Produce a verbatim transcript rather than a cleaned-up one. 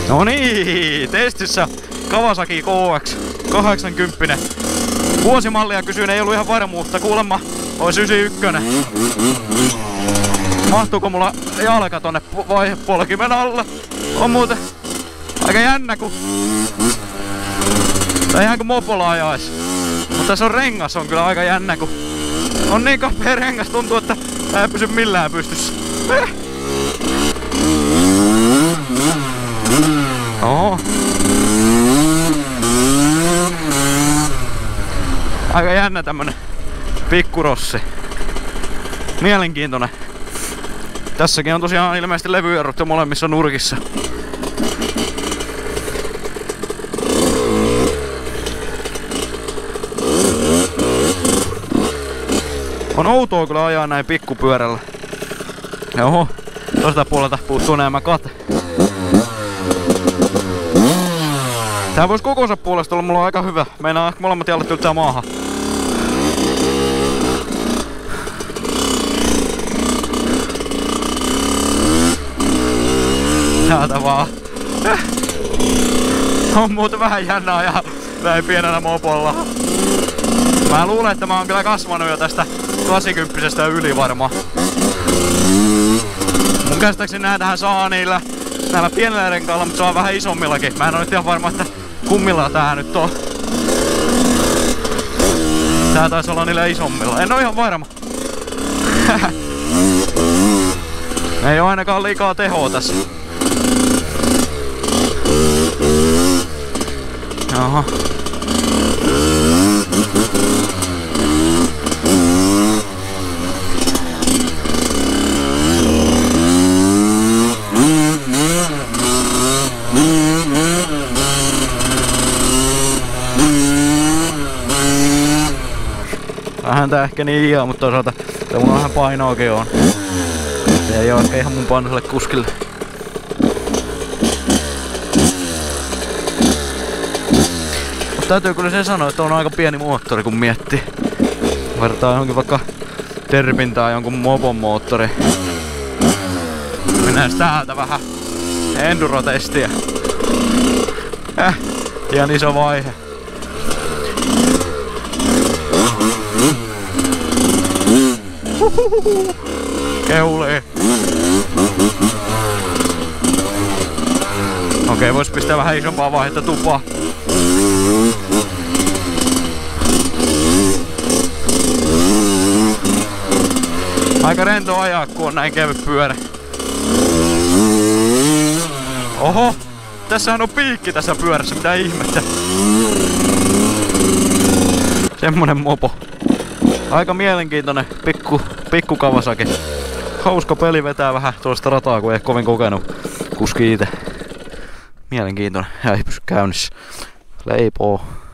No niin, testissä Kawasaki K X kahdeksankymmentä. Vuosimallia kysyin, ei ollut ihan varmuutta. Kuulemma olisi yhdeksänkymmentäyksi. Mahtuuko mulla jalka tonne vaihepolkimen alle? On muuten aika jännä, kun... Tai ihan kuin mopolla ajais. Mutta tässä on rengas, on kyllä aika jännä, kun... On niin kapea rengas, tuntuu, että tää ei pysy millään pystyssä. Oho. Aika jännä tämmönen pikkurossi. Mielenkiintoinen. Tässäkin on tosiaan ilmeisesti levyerot jo molemmissa nurkissa. On outoa kyllä ajaa näin pikkupyörällä. Oho, tosta puolelta puuttuu nämä kate. Tää vois kokonsa puolesta olla mulla aika hyvä. Meinaa molemmat jalat yltää maahan. Täältä vaan. On muuten vähän jännä ajaa näin pienellä mopolla. Mä luulen, että mä oon kyllä kasvanut jo tästä kahdeksankymmentä yli varmaan. Mun käsittääkseni näitähän saa niillä näillä pienellä renkailla, mutta se on vähän isommillakin. Mä en oo nyt ihan varma, että kummilla tää nyt on. Tää taisi olla niillä isommilla. En oo ihan varma. Ei oo ainakaan liikaa tehoa tässä. Jaha. Vähän tää ehkä niin ihan, mutta toisaalta tää mulla vähän painoakin on. Se ei oo ehkä ihan mun painoiselle kuskille. Mutta täytyy kyllä sen sanoa, että on aika pieni moottori kun miettii. Vertaa johonkin vaikka Derpin tai jonkun mopon moottori. Mennään täältä vähän enduro-testiä. Äh, ihan iso vaihe. Huhuhuhu. Keulee. Okei, vois pistää vähän isompaa vaihetta tupaa. Aika rento ajaa, kun on näin kevyt pyörä. Oho! Tässähän on piikki tässä pyörässä, mitä ihmettä. Semmonen mopo. Aika mielenkiintoinen pikku, pikku Kawasaki. Hauska peli vetää vähän tuosta rataa, kun ei kovin kokenut kuski ite. Mielenkiintoinen ja ei pysy käynnissä. Leipoo.